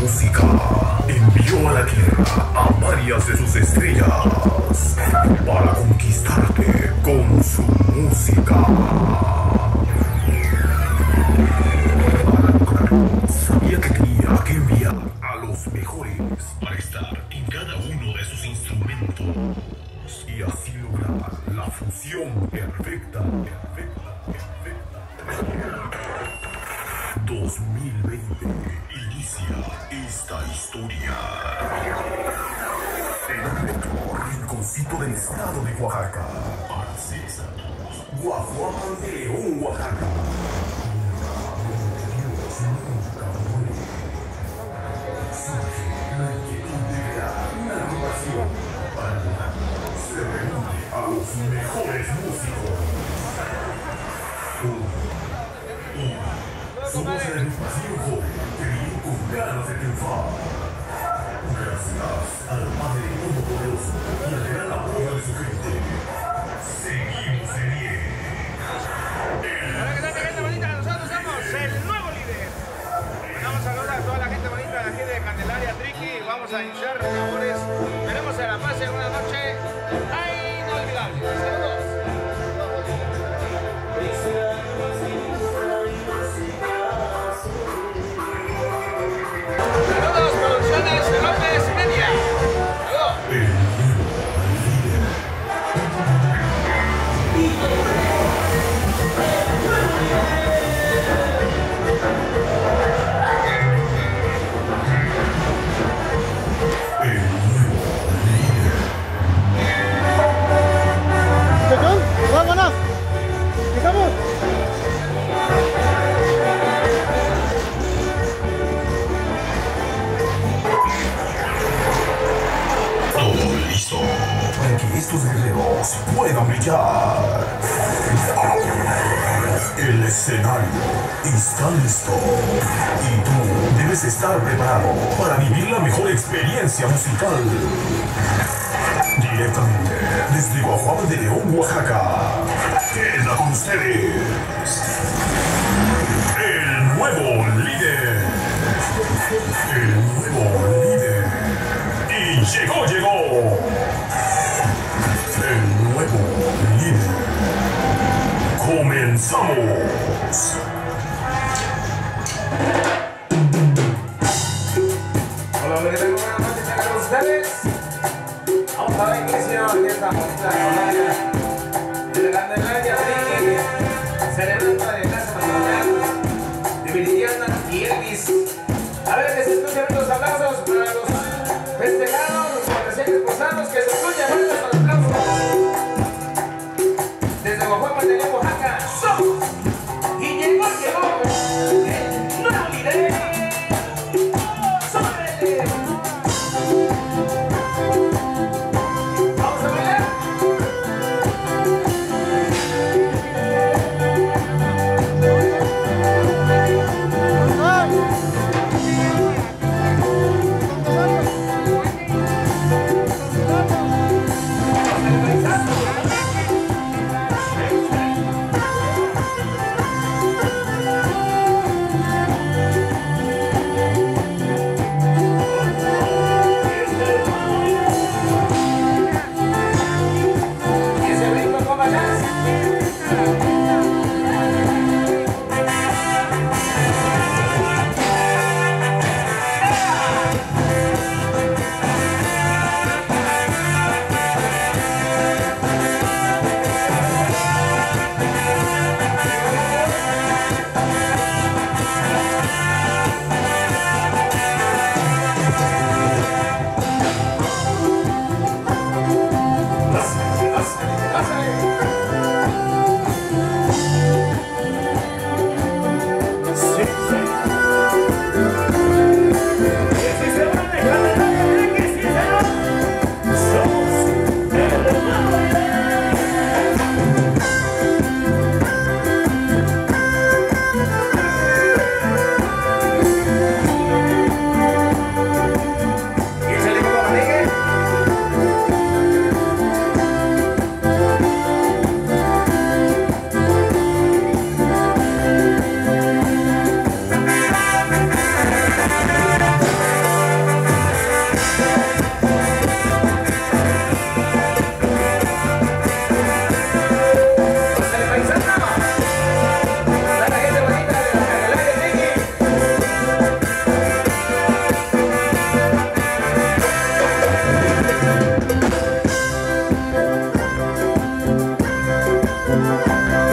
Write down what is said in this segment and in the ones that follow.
música, envió a la tierra a varias de sus estrellas para conquistarte con su música. Sabía que tenía que enviar a los mejores para estar en cada uno de sus instrumentos y así lograr la fusión perfecta. 2020 inicia esta historia en un metro rinconcito del estado de Oaxaca. Para ser exactos, Guajuapan de León, Oaxaca. Dios nunca muere. Surge la inquietud de crear una agrupación para se reúne a los mejores músicos. Somos la agrupación joven que viene con ganas de triunfar. Gracias al Padre Todopoderoso y al gran apoyo de su gente, seguimos de bien. Hola, ¿qué tal, gente bonita? Nosotros somos el nuevo líder. Vamos a saludar a toda la gente bonita de aquí de Candelaria, Triqui. Vamos a iniciar labores. Esperemos que la pasen una noche inolvidable. Saludos. Saludos, Producciones López Media. Saludos. ¡Vámonos! ¡Empezamos! Todo listo para que estos guerreros puedan brillar. El escenario está listo y tú debes estar preparado para vivir la mejor experiencia musical. Directamente desde Guajuapan de León, Oaxaca, queda con ustedes el nuevo líder. El nuevo líder. Y llegó. El nuevo líder. ¡Comenzamos! Hola, ¿qué tal? Buenas noches, tengan ustedes. Vamos a dar inicio a esta bonita jornada de la Candelaria Triqui, celebrando la descanso nacional de Viridiana y Elvis. A ver, que se escuchen unos aplausos para los festejados, los recién esposados, que se escuchen fuertes los aplausos. Desde Guajuapan de León, Oaxaca, somos y llegó el nuevo líder. ¡Súbele!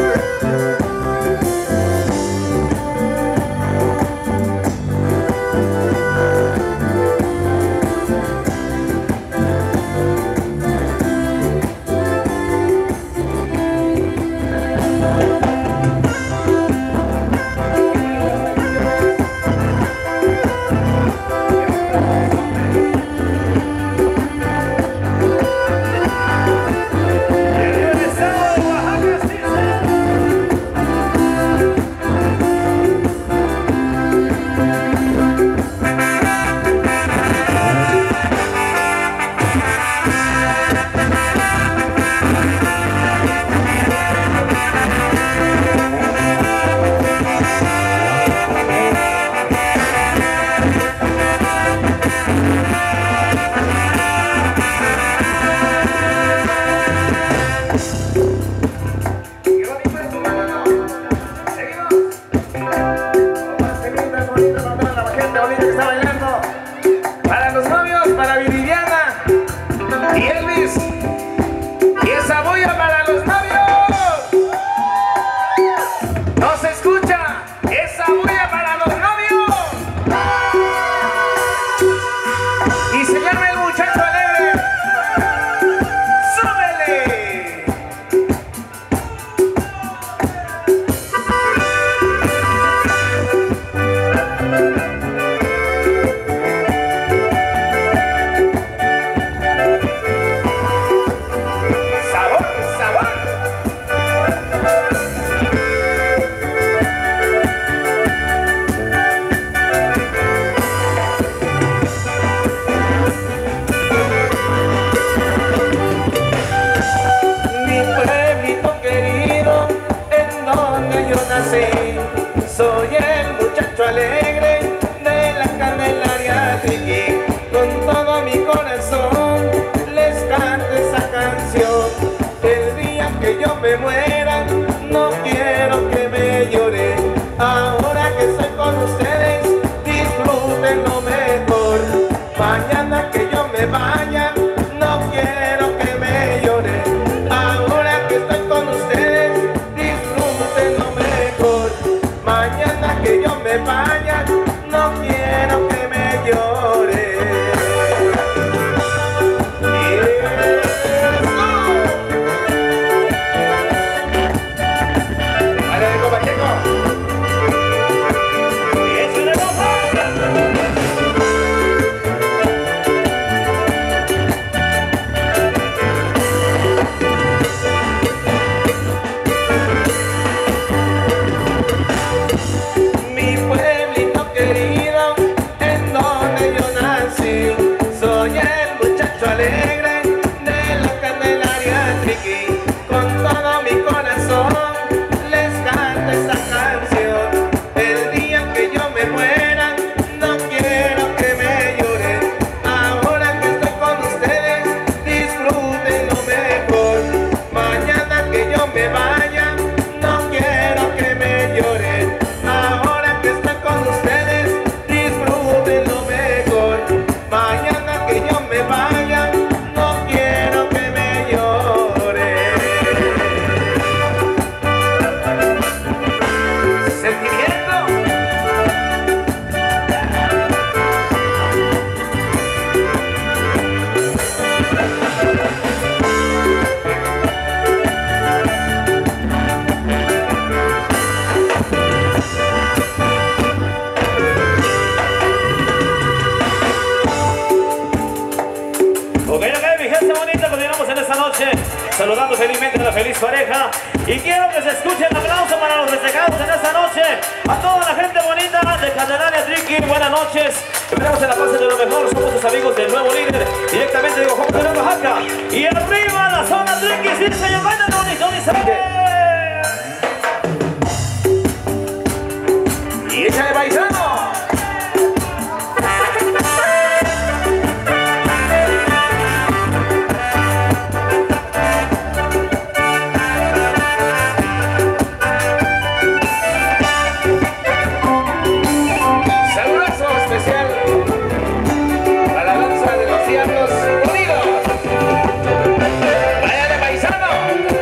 saludando felizmente a la feliz pareja. Y quiero que se escuche el aplauso para los festejados en esta noche. A toda la gente bonita de Candelaria Triqui, buenas noches. Esperamos que la pasen de lo mejor. Somos sus amigos del nuevo líder, directamente de Oaxaca, de Oaxaca. Y arriba la zona Triqui, sí, señor, vayan a y échale paisano. Vaya de paisano.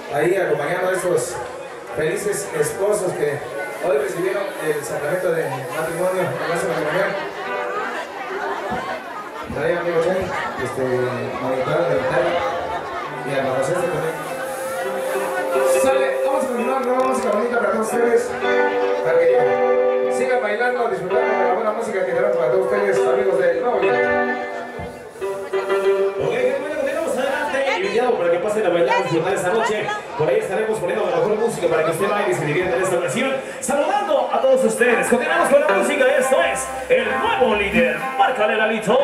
ahí acompañando a estos felices esposos que hoy recibieron el sacramento de matrimonio, el lazo matrimonial. Ahí amigo Chay, monitor militar y a José también. Sale, vamos a continuar con una música bonita para todos ustedes, para que sigan bailando, disfrutando de la buena música que tenemos para todos ustedes, amigos del Nuevo León. Invitado para que pasen a bailar y disfrutar esta noche. Por ahí estaremos poniendo la mejor música para que usted baile y se divierta en esta ocasión. Saludando a todos ustedes. Continuamos con la música. Esto es el nuevo líder. Márcale, Lalito.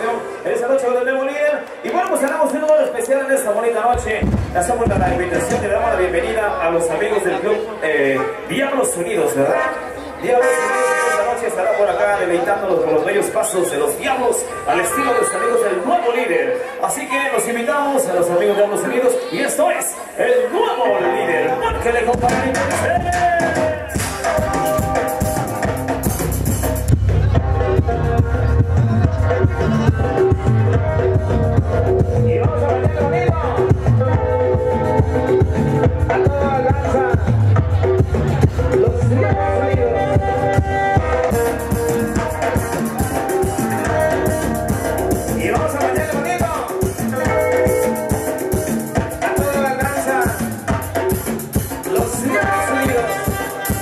correcto. En esta noche con el nuevo líder. Y bueno, pues tenemos un número especial en esta bonita noche. Hacemos la invitación y le damos la bienvenida a los amigos del club Diablos Unidos, ¿verdad? Diablos Unidos en esta noche estará por acá deleitándolos con los bellos pasos de los Diablos al estilo de los amigos del nuevo líder. Así que los invitamos a los amigos de Diablos Unidos y esto es el nuevo líder. Que le comparten con ustedes. Y vamos a bailar conmigo. A toda danza. Los Diablos Unidos. Y vamos a bailar conmigo. A toda la danza. Los Diablos Unidos.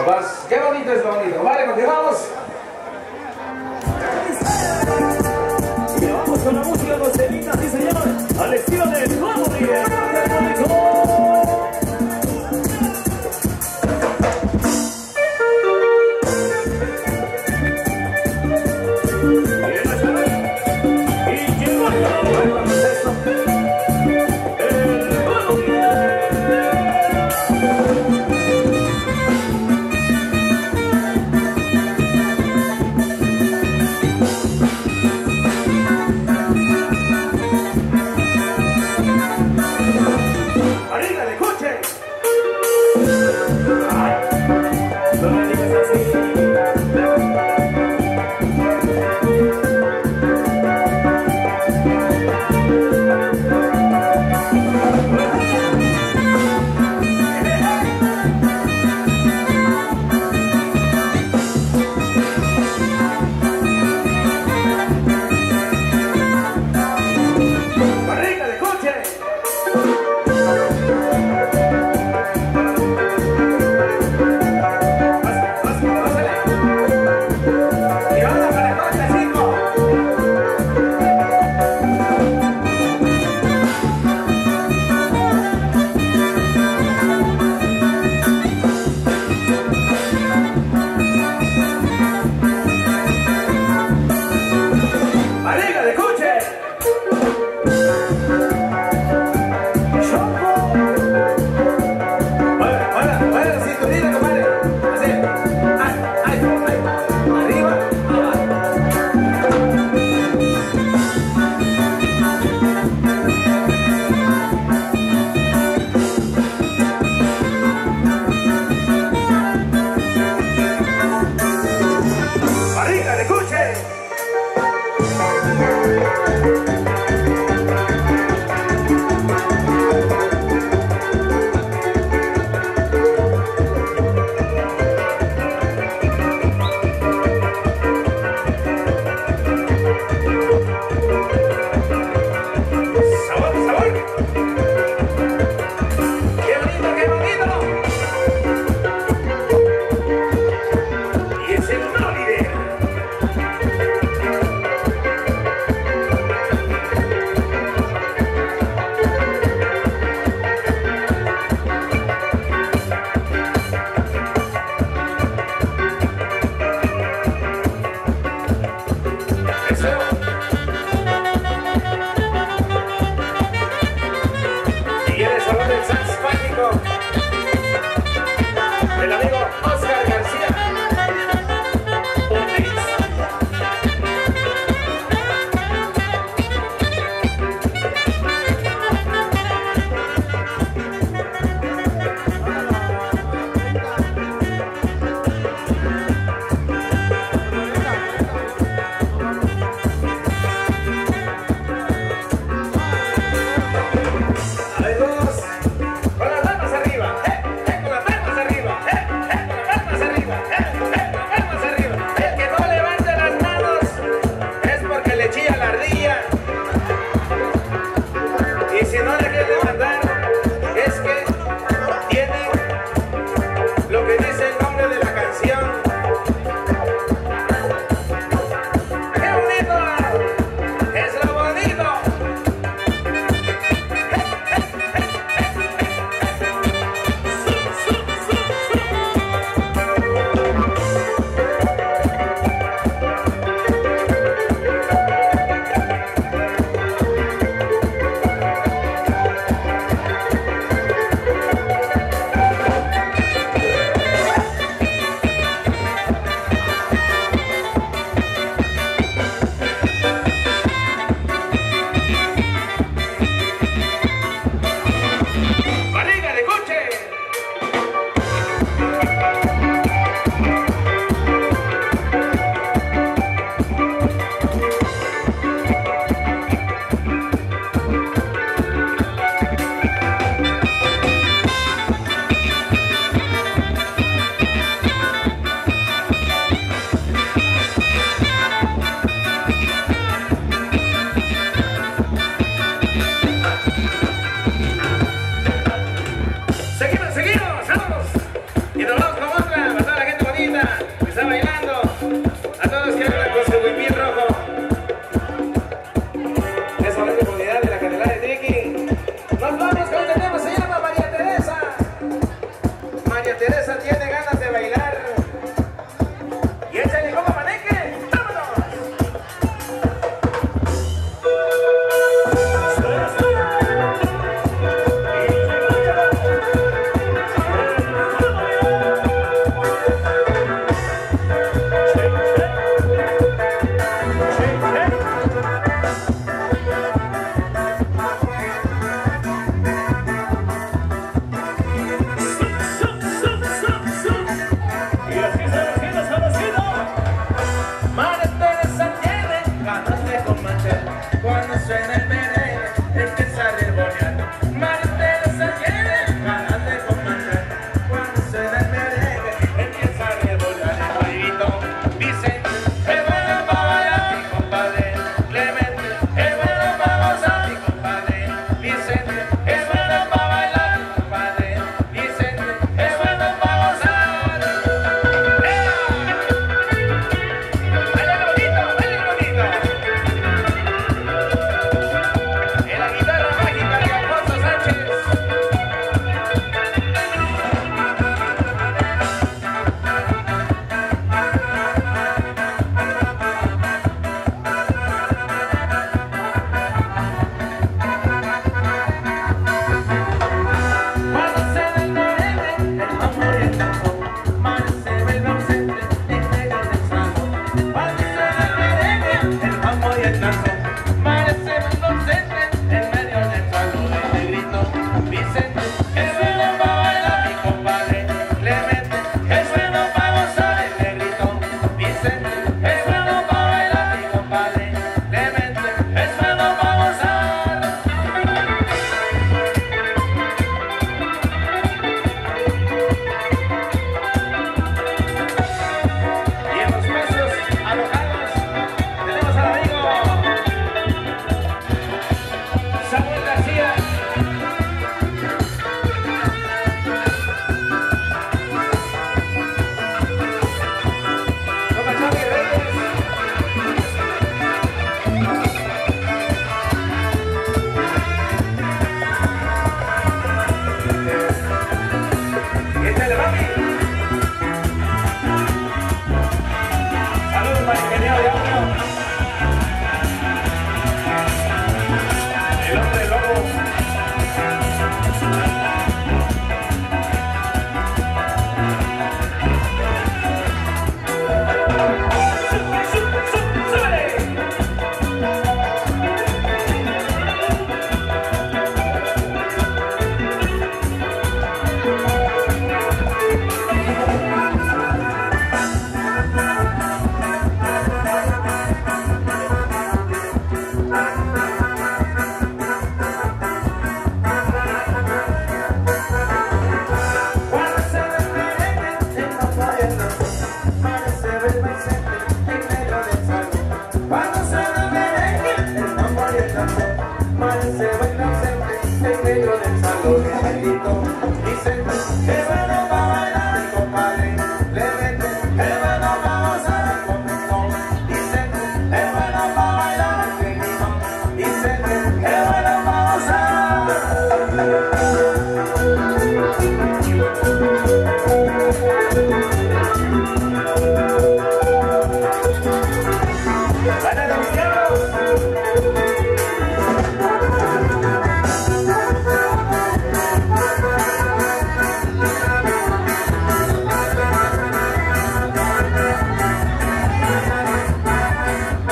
Pues, qué bonito es lo bonito. Vale, continuamos. Y vamos con la música costeñita, sí señor, al estilo de Nuevo Río.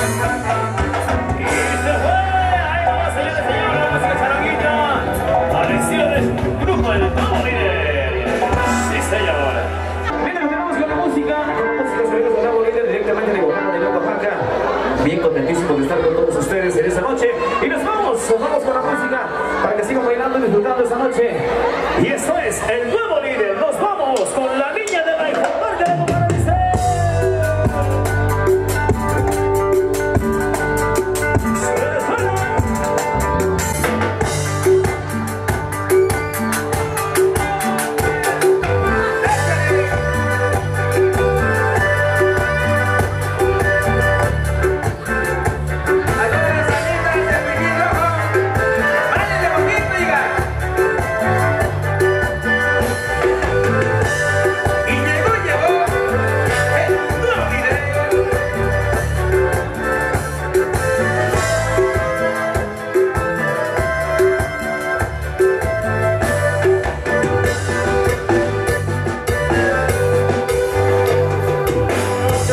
se fue. Ahí vamos, señores, señores. Vamos a Charanguita. Alecciones, grupo del nuevo líder. Sí, señor. Miren, nos quedamos con la música. Sonidos del nuevo líder directamente de Guadalajara de Oaxaca. Bien contentísimos de estar con todos ustedes en esta noche. Y nos vamos con la música para que sigan bailando y disfrutando esta noche. Y esto es el nuevo líder. Nos vamos con la niña de la Infomarca de Guadalajara.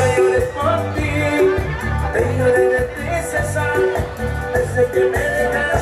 Desde que me dejaste